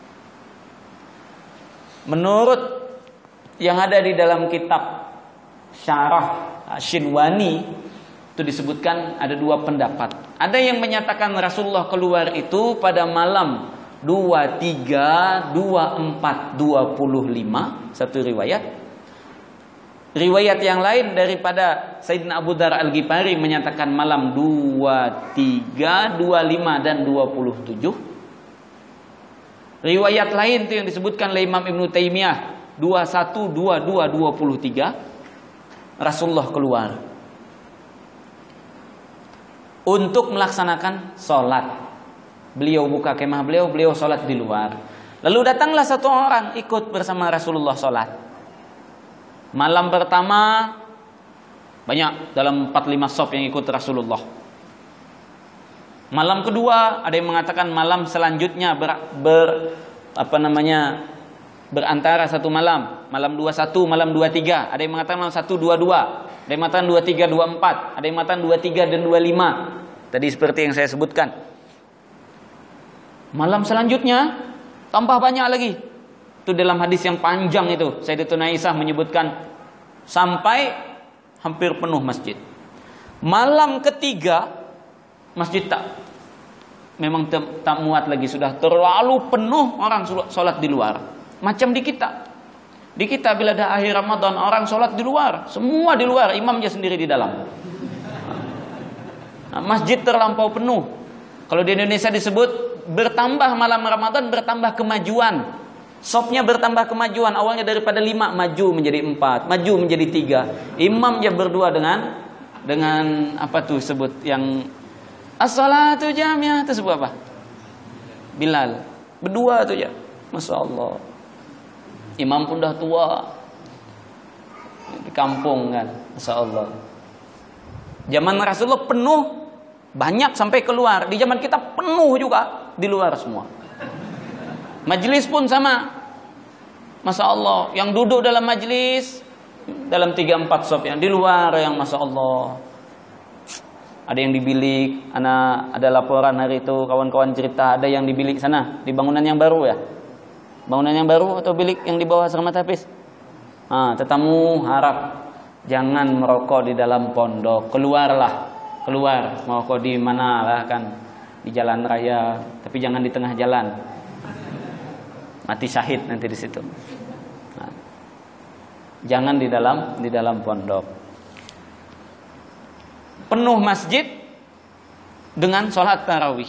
Menurut yang ada di dalam kitab Syarah Shinwani itu disebutkan ada dua pendapat. Ada yang menyatakan Rasulullah keluar itu pada malam dua puluh tiga, dua puluh empat, dua puluh lima, satu riwayat. Riwayat yang lain daripada Sayyidina Abu Daurah Al-Ghifari menyatakan malam dua puluh tiga, dua puluh lima dan dua puluh tujuh. Riwayat lain itu yang disebutkan oleh Imam Ibnu Taimiyah dua puluh satu, dua puluh dua, dua puluh tiga. Rasulullah keluar untuk melaksanakan sholat. Beliau buka kemah beliau, beliau sholat di luar. Lalu datanglah satu orang ikut bersama Rasulullah sholat. Malam pertama banyak, dalam empat puluh lima shaf yang ikut Rasulullah. Malam kedua ada yang mengatakan malam selanjutnya ber, ber apa namanya berantara satu malam, malam dua puluh satu, malam dua puluh tiga. Ada yang mengatakan malam satu, dua puluh dua. Ada yang mengatakan dua puluh tiga, dua puluh empat. Ada yang mengatakan dua puluh tiga dan dua puluh lima. Tadi seperti yang saya sebutkan. Malam selanjutnya tambah banyak lagi. Itu dalam hadis yang panjang itu, Sayyidatuna Aisyah menyebutkan sampai hampir penuh masjid. Malam ketiga masjid tak memang tak muat lagi, sudah terlalu penuh orang sholat di luar. Macam di kita. Di kita bila ada akhir Ramadan orang sholat di luar, semua di luar, imamnya sendiri di dalam. Nah, masjid terlampau penuh. Kalau di Indonesia disebut bertambah malam Ramadan, bertambah kemajuan. Sopnya bertambah kemajuan. Awalnya daripada lima maju menjadi empat, maju menjadi tiga. Imamnya berdua dengan dengan apa tuh sebut yang as-salatu jamiah itu sebut apa? Bilal. Berdua tuh ya. Masya Allah. Imam pun dah tua. Di kampung kan. Masya Allah. Zaman Rasulullah penuh, banyak sampai keluar. Di zaman kita penuh juga di luar semua. Majlis pun sama. Masya Allah. Yang duduk dalam majlis dalam tiga empat shaf, yang di luar yang Masya Allah. Ada yang di bilik. Ana ada laporan hari itu, kawan-kawan cerita ada yang di bilik sana, di bangunan yang baru ya. Bangunan yang baru atau bilik yang di bawah Asrama Tapis. Nah, tetamu harap jangan merokok di dalam pondok. Keluarlah, keluar. Merokok di mana lah kan, di jalan raya, tapi jangan di tengah jalan. Mati syahid nanti di situ. Nah, jangan di dalam di dalam pondok. Penuh masjid dengan sholat tarawih.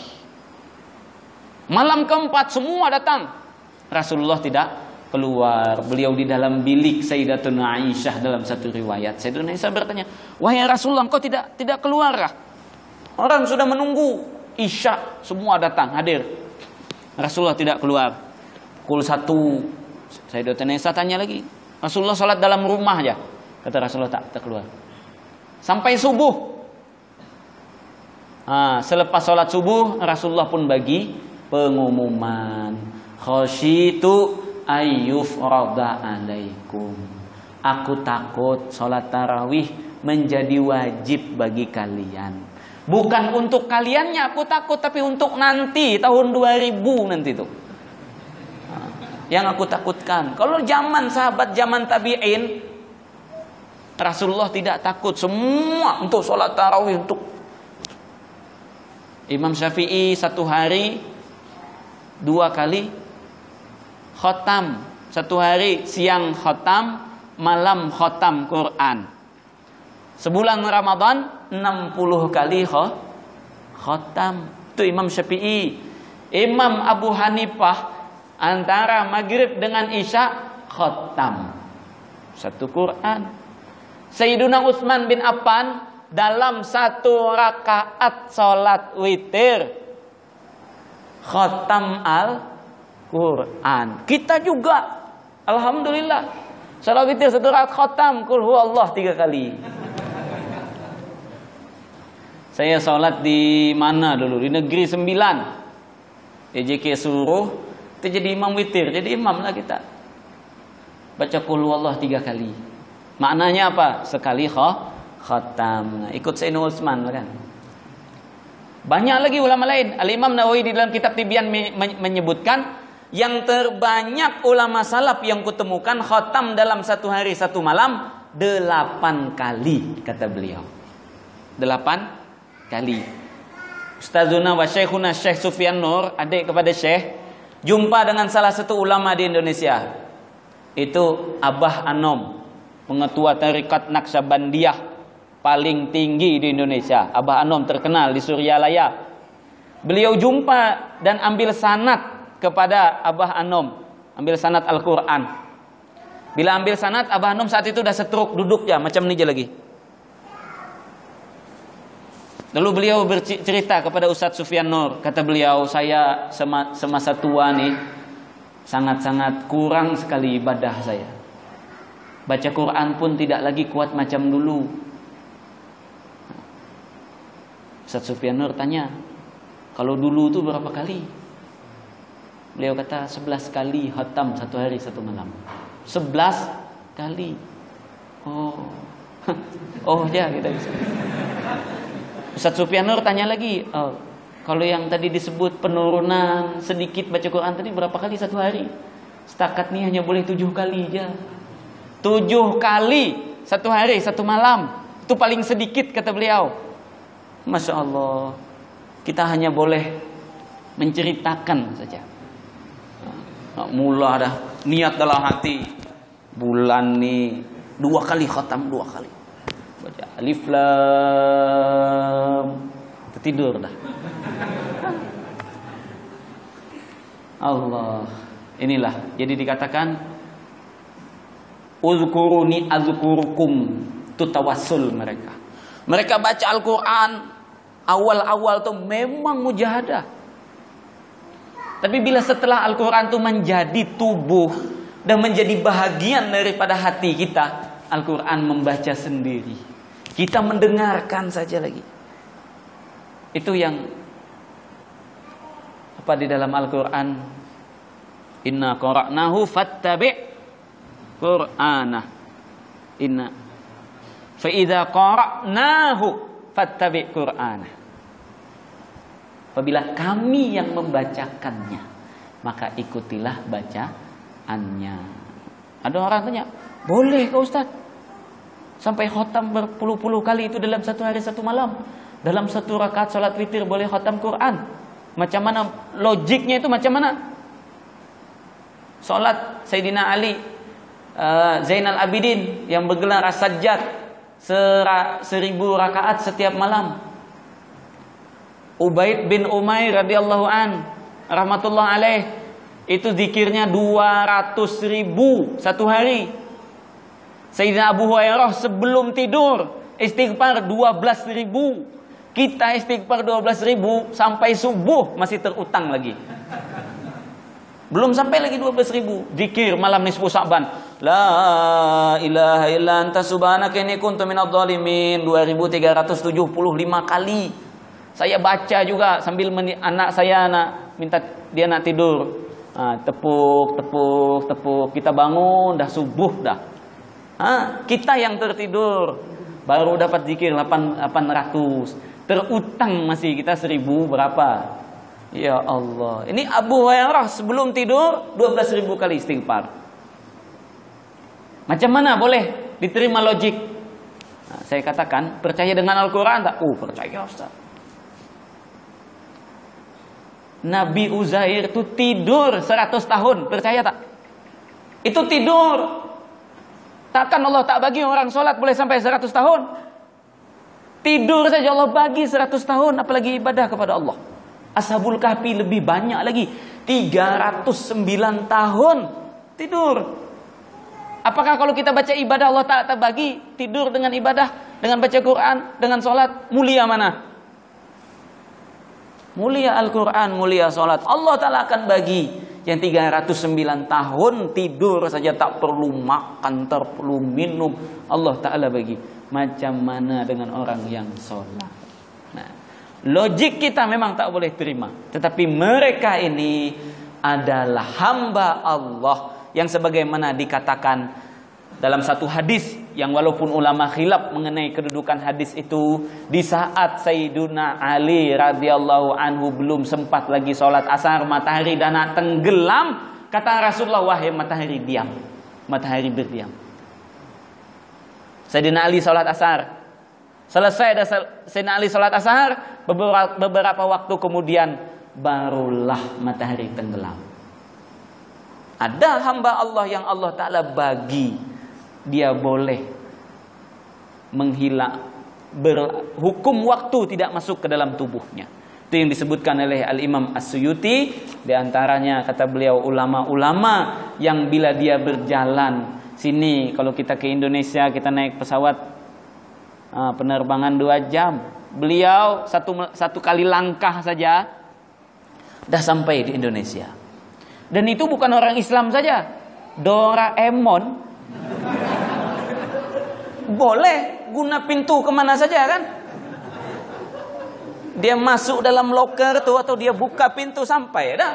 Malam keempat semua datang. Rasulullah tidak keluar. Beliau di dalam bilik Sayyidatuna Aisyah dalam satu riwayat. Sayyidatuna Aisyah bertanya, wahai Rasulullah, engkau tidak tidak keluar kah? Orang sudah menunggu Isya, semua datang hadir. Rasulullah tidak keluar. Pukul satu, Sayyidatuna Aisyah tanya lagi, Rasulullah sholat dalam rumah aja. Kata Rasulullah tak, tak keluar. Sampai subuh. Nah, selepas sholat subuh, Rasulullah pun bagi pengumuman. Khasyitu ayyufrada alaikum. Aku takut sholat tarawih menjadi wajib bagi kalian. Bukan untuk kaliannya aku takut, tapi untuk nanti tahun dua ribu nanti tuh. Yang aku takutkan. Kalau zaman sahabat, zaman tabi'in, Rasulullah tidak takut. Semua untuk sholat tarawih. Untuk Imam Syafi'i satu hari dua kali khotam. Satu hari siang khotam, malam khotam Quran. Sebulan Ramadan enam puluh kali khotam. Itu Imam Syafi'i. Imam Abu Hanifah antara maghrib dengan isya khotam satu Quran. Sayyiduna Utsman bin Affan dalam satu rakaat sholat witir khotam Al-Quran. Kita juga alhamdulillah sholat witir satu rakaat khotam Qul huwallah tiga kali. Saya sholat di mana dulu? Di Negeri Sembilan. E J K suruh kita jadi imam witir, jadi imam lah kita. Baca Qul huwallah tiga kali. Maknanya apa? Sekali khatam. Ikut Sayyidina Utsman kan. Banyak lagi ulama lain. Al-Imam Nawawi di dalam kitab Tibyan menyebutkan, yang terbanyak ulama salaf yang kutemukan khatam dalam satu hari satu malam delapan kali, kata beliau. Delapan kali. Ustazuna wa Syekhuna Syekh Sufyan Nur, adik kepada Syekh, jumpa dengan salah satu ulama di Indonesia. Itu Abah Anom, pengetua tarikat Naqsyabandiyah paling tinggi di Indonesia. Abah Anom terkenal di Suryalaya. Beliau jumpa dan ambil sanad kepada Abah Anom, ambil sanad Al-Quran. Bila ambil sanad, Abah Anom saat itu udah setruk, duduk ya macam ini aja lagi. Lalu beliau bercerita kepada Ustadz Sufyan Nur, kata beliau, saya semasa tua nih sangat-sangat kurang sekali ibadah saya. Baca Quran pun tidak lagi kuat macam dulu. Ustadz Sufyan Nur tanya, kalau dulu itu berapa kali? Beliau kata sebelas kali khatam satu hari satu malam. Sebelas kali. Oh, oh ya kita bisa. Ustadz Sufyan Nur tanya lagi, oh, kalau yang tadi disebut penurunan sedikit baca Quran tadi berapa kali satu hari? Setakat nih hanya boleh tujuh kali aja. Tujuh kali satu hari satu malam. Itu paling sedikit kata beliau. Masya Allah, kita hanya boleh menceritakan saja. Mula dah niat dalam hati, bulan nih dua kali khatam, dua kali baca alif lam, tertidur dah. Allah, inilah jadi dikatakan uzkuruni azkurukum, itu tawassul mereka. Mereka baca Al-Quran awal-awal tuh memang mujahadah. Tapi bila setelah Al-Quran itu menjadi tubuh dan menjadi bahagian daripada hati kita, Al-Quran membaca sendiri. Kita mendengarkan saja lagi. Itu yang apa di dalam Al-Quran, inna qara'nahu fattabi' Qur'anah. Inna fa idza qara'nahu fattabi' Qur'anah. Apabila kami yang membacakannya, maka ikutilah bacaannya. Ada orang tanya, boleh ke Ustaz? Sampai khatam berpuluh-puluh kali itu dalam satu hari satu malam. Dalam satu rakaat salat witir boleh khatam Quran. Macam mana logiknya itu, macam mana? Salat Sayyidina Ali uh, Zainal Abidin yang bergelar As-Sajjad seribu rakaat setiap malam. Baik bin Umair radhiyallahu an rahmatullah alaih, itu zikirnya dua ratus ribu satu hari. Sayyidina Abu Hurairah sebelum tidur istighfar dua belas ribu. Kita istighfar dua belas ribu sampai subuh masih terutang lagi. Belum sampai lagi dua belas ribu. Zikir malam nisfu Sa'ban, la ilaha illa anta subhanaka inni kuntu minadh dhalimin, dua ribu tiga ratus tujuh puluh lima kali. Saya baca juga sambil meni- anak saya nak minta dia nak tidur. Ha, tepuk, tepuk, tepuk. Kita bangun dah subuh dah. Ha, kita yang tertidur baru dapat zikir delapan ratus. Terutang masih kita seribu berapa? Ya Allah. Ini Abu Hurairah sebelum tidur dua belas ribu kali istighfar. Macam mana boleh diterima logik? Nah, saya katakan, percaya dengan Al-Quran tak? Oh, percaya Ustaz. Nabi Uzair itu tidur seratus tahun, percaya tak? Itu tidur. Takkan Allah tak bagi orang sholat boleh sampai seratus tahun? Tidur saja Allah bagi seratus tahun, apalagi ibadah kepada Allah. Ashabul Kahfi lebih banyak lagi, tiga ratus sembilan tahun tidur. Apakah kalau kita baca ibadah Allah tak tak bagi tidur dengan ibadah, dengan baca Quran, dengan sholat, mulia mana? Mulia Al-Quran, mulia sholat. Allah Ta'ala akan bagi yang tiga ratus sembilan tahun tidur saja, tak perlu makan, tak perlu minum. Allah Ta'ala bagi. Macam mana dengan orang yang sholat? Nah, logik kita memang tak boleh terima. Tetapi mereka ini adalah hamba Allah yang sebagaimana dikatakan dalam satu hadis yang walaupun ulama khilaf mengenai kedudukan hadis itu, di saat Sayyiduna Ali radhiyallahu anhu belum sempat lagi sholat asar, matahari dah nak tenggelam, kata Rasulullah, wahai matahari diam, matahari berdiam. Sayyidina Ali sholat asar, selesai dah Sayyidina Ali sholat asar, beberapa, beberapa waktu kemudian barulah matahari tenggelam. Ada hamba Allah yang Allah Ta'ala bagi dia boleh menghilang, berhukum waktu tidak masuk ke dalam tubuhnya. Itu yang disebutkan oleh Al-Imam As-Suyuti. Di antaranya kata beliau, ulama-ulama yang bila dia berjalan sini, kalau kita ke Indonesia kita naik pesawat uh, penerbangan dua jam, beliau satu satu kali langkah saja dah sampai di Indonesia. Dan itu bukan orang Islam saja, Doraemon boleh guna pintu kemana saja kan? Dia masuk dalam loker tuh atau dia buka pintu sampai dah.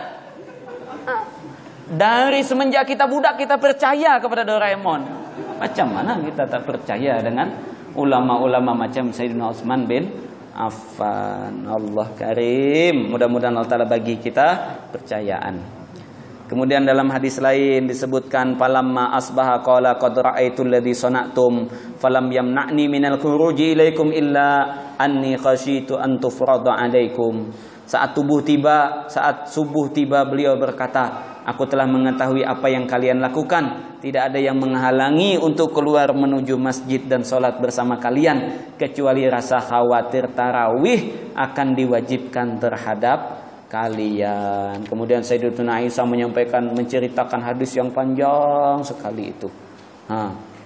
Dari semenjak kita budak kita percaya kepada Doraemon. Macam mana kita tak percaya dengan ulama-ulama macam Sayyidina Utsman bin Affan? Allah Karim. Mudah-mudahan Allah Ta'ala bagi kita percayaan. Kemudian dalam hadis lain disebutkan, falamma asbaha qala qad ra'aitu alladhi sana'tum falam yamna'ni minal khuruji ilaikum illa anni khasyitu an tufrada 'alaikum. Saat tubuh tiba, saat subuh tiba, beliau berkata, aku telah mengetahui apa yang kalian lakukan. Tidak ada yang menghalangi untuk keluar menuju masjid dan sholat bersama kalian, kecuali rasa khawatir tarawih akan diwajibkan terhadap kalian. Kemudian Sayyidatuna Aisyah menyampaikan, menceritakan hadis yang panjang sekali itu. Ha.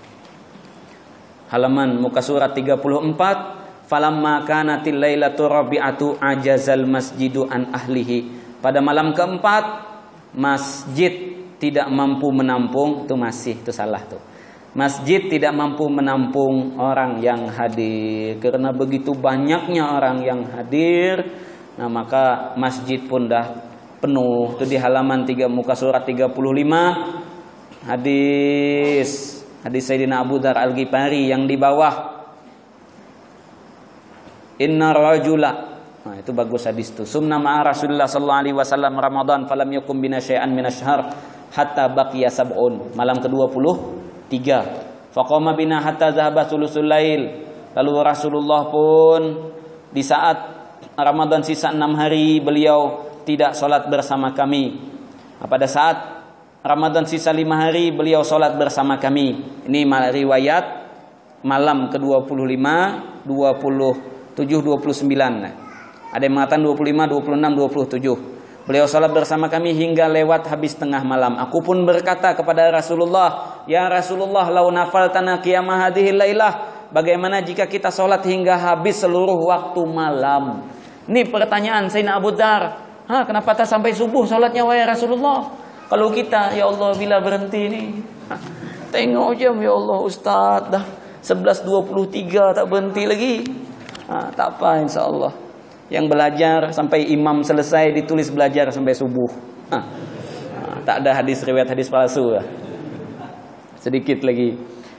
Halaman muka surat tiga puluh empat. Falamma kanatil lailatu rabi'atu ajazal masjidu an ahlihi. Pada malam keempat, masjid tidak mampu menampung, itu masih itu salah tuh. Masjid tidak mampu menampung orang yang hadir. Karena begitu banyaknya orang yang hadir, nah maka masjid pun dah penuh. Itu di halaman tiga muka surat tiga puluh lima. Hadis hadis Sayyidina Abu Dzar Al-Ghifari yang di bawah. Inna rajula. Nah, itu bagus hadis itu. Sumna ma'a Rasulullah sallallahu alaihi wasallam Ramadhan falam yakum bina syai'an minasyahr hatta baqiya sab'un. Malam ke-dua puluh tiga. Faqama bina hatta zahaba sulusul lail. Lalu Rasulullah pun di saat Ramadan sisa enam hari beliau tidak sholat bersama kami. Pada saat Ramadan sisa lima hari beliau sholat bersama kami. Ini riwayat malam ke dua puluh lima, dua puluh tujuh, dua puluh sembilan. Ada yang mengatakan dua puluh lima, dua puluh enam, dua puluh tujuh. Beliau sholat bersama kami hingga lewat habis tengah malam. Aku pun berkata kepada Rasulullah, ya Rasulullah, lau nafaltana qiyamah hadhil lailah. Bagaimana jika kita sholat hingga habis seluruh waktu malam? Ini pertanyaan Sayyidina Abu Dzar. Ha, kenapa tak sampai subuh sholatnya wahai Rasulullah? Kalau kita, ya Allah, bila berhenti nih? Ha, tengok jam, ya Allah Ustaz, dah sebelas dua puluh tiga tak berhenti lagi. Ha, tak apa, insya Allah. Yang belajar sampai imam selesai ditulis belajar sampai subuh. Ha, ha, tak ada hadis riwayat hadis palsu. Sedikit lagi.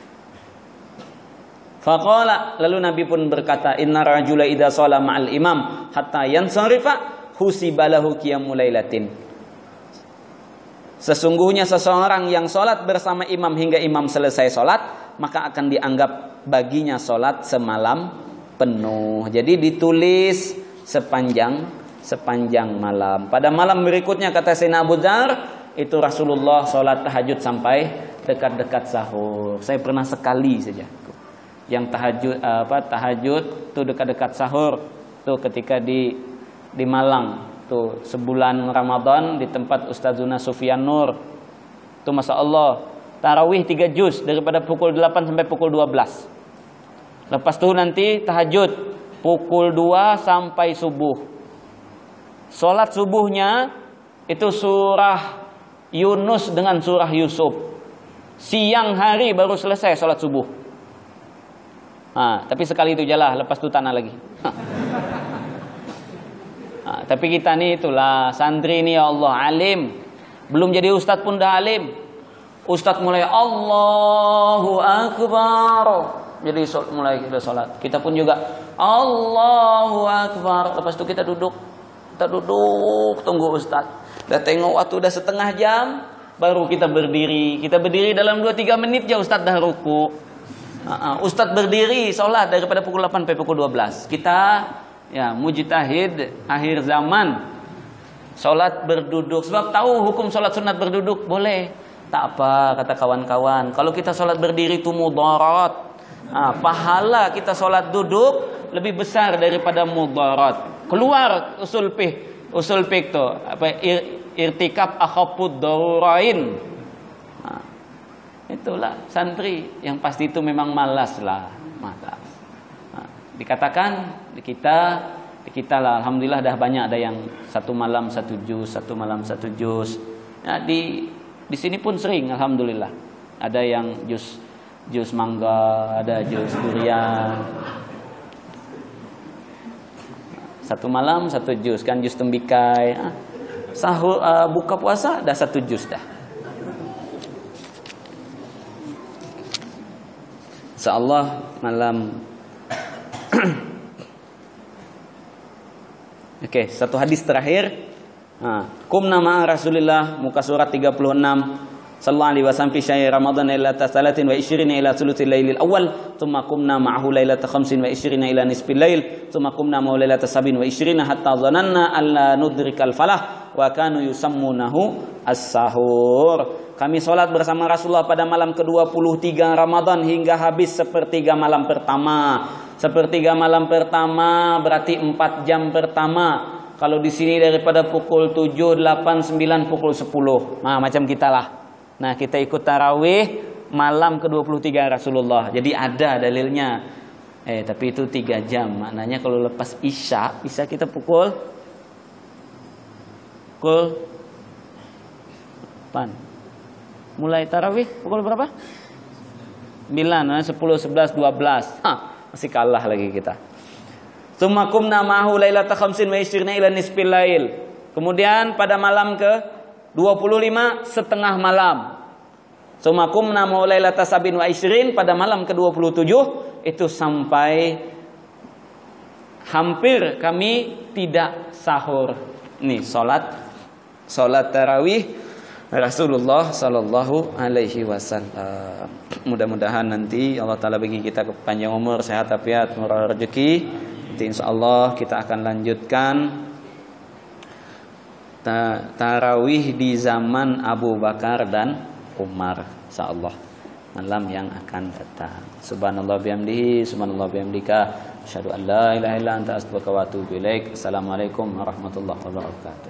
Faqala, lalu Nabi pun berkata, inna rajula idza shala ma'al imam hatta yansarifa husibalahu qiyamul lailatin. Sesungguhnya seseorang yang sholat bersama imam hingga imam selesai sholat, maka akan dianggap baginya sholat semalam penuh. Jadi ditulis sepanjang sepanjang malam. Pada malam berikutnya kata Sayyidina Abu Dzar, itu Rasulullah sholat tahajud sampai dekat-dekat sahur. Saya pernah sekali saja yang tahajud apa tahajud tuh dekat-dekat sahur tuh ketika di di Malang tuh sebulan Ramadan di tempat Ustazuna Sufyan Nur. Tuh Masya Allah tarawih tiga juz daripada pukul delapan sampai pukul dua belas. Lepas itu nanti tahajud pukul dua sampai subuh. Salat subuhnya itu surah Yunus dengan surah Yusuf. Siang hari baru selesai salat subuh. Ha, tapi sekali itu jalah, lepas itu tanah lagi. Ha, tapi kita nih itulah santri nih, ya Allah, alim. Belum jadi ustadz pun dah alim. Ustadz mulai Allahu Akbar. Jadi mulai kita sholat. Kita pun juga Allahu Akbar. Lepas itu kita duduk. Kita duduk tunggu Ustadz. Udah tengok waktu udah setengah jam. Baru kita berdiri. Kita berdiri dalam dua tiga menit ya Ustadz dah ruku. Uh, Ustadz berdiri sholat daripada pukul delapan sampai pukul dua belas. Kita ya mujtahid akhir zaman. Sholat berduduk. Sebab tahu hukum sholat sunat berduduk. Boleh. Tak apa kata kawan-kawan. Kalau kita sholat berdiri itu mudarat. Nah, pahala kita sholat duduk lebih besar daripada mudarat. Keluar usul fiqh. Usul fiqh tu apa ir, irtikab akhafud daurain. Nah, itulah santri yang pasti itu memang malas lah. Malas. Nah, dikatakan di kita di kita lah alhamdulillah dah banyak ada yang satu malam satu juz, satu malam satu juz. Nah, di di sini pun sering alhamdulillah. Ada yang juz juz mangga, ada juz durian. Satu malam satu juz kan juz tembikai. Ah, sahur uh, buka puasa dah satu juz dah. Insyaallah malam Oke, okay, satu hadis terakhir. Ha, kumna ma'a Rasulillah muka surat tiga puluh enam. Sallallahu alaihi wasallam fi syahr Ramadhan lailata salatin wa ishrina ila thuluthil lailil awal, thumma kumna ma'ahu lailata khamsin wa ishrina ila nisfil lail, thumma kumna ma'ahu lailata sabin wa ishrina hatta dhananna alla nudrikal falah wa kanu yusammunahu as-sahur. Kami salat bersama Rasulullah pada malam ke dua puluh tiga Ramadan hingga habis sepertiga malam pertama. Sepertiga malam pertama berarti empat jam pertama. Kalau di sini daripada pukul tujuh, delapan, sembilan, pukul sepuluh. Nah, macam kita lah. Nah, kita ikut tarawih malam ke dua puluh tiga Rasulullah. Jadi ada dalilnya. Eh, tapi itu tiga jam. Maknanya kalau lepas Isya, Isya kita pukul pukul pan. Mulai tarawih pukul berapa? sembilan, sepuluh, sebelas, dua belas. Hah, masih kalah lagi kita. Tsumma qumna ma'ahu lailata khamsin wa ishrina ila nisfil lail. Kemudian pada malam ke dua puluh lima setengah malam. Tsumma qumna ma'ahu lailata sabin wa ishrin pada malam ke dua puluh tujuh itu sampai hampir kami tidak sahur. Nih salat salat tarawih Rasulullah sallallahu alaihi wasallam. Mudah-mudahan nanti Allah taala bagi kita panjang umur, sehat afiat, murah rezeki. Nanti insyaallah kita akan lanjutkan tarawih di zaman Abu Bakar dan Umar insyaallah malam yang akan datang. Subhanallah bihamdihi, subhanallah bihamdika, asyhadu an la ilaha illa anta astaghfiruka wa atubu ilaik. Assalamualaikum warahmatullahi wabarakatuh.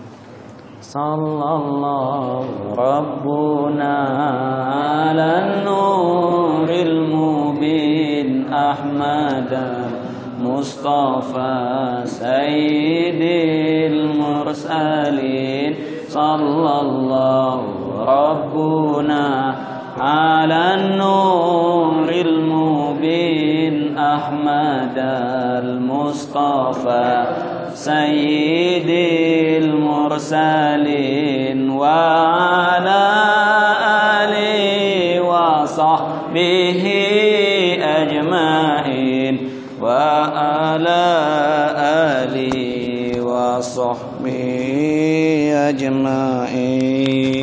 Sallallahu rabbuna ala nuril mubin Ahmadan Mustafa Sayyidil Mursalin. Sallallahu rabbuna ala nuril mubin Ahmadal Mustafa Sayyidil Mursalin wa ala alihi wa sahbihi ajma'in wa ala alihi wa sahbihi ajma'in.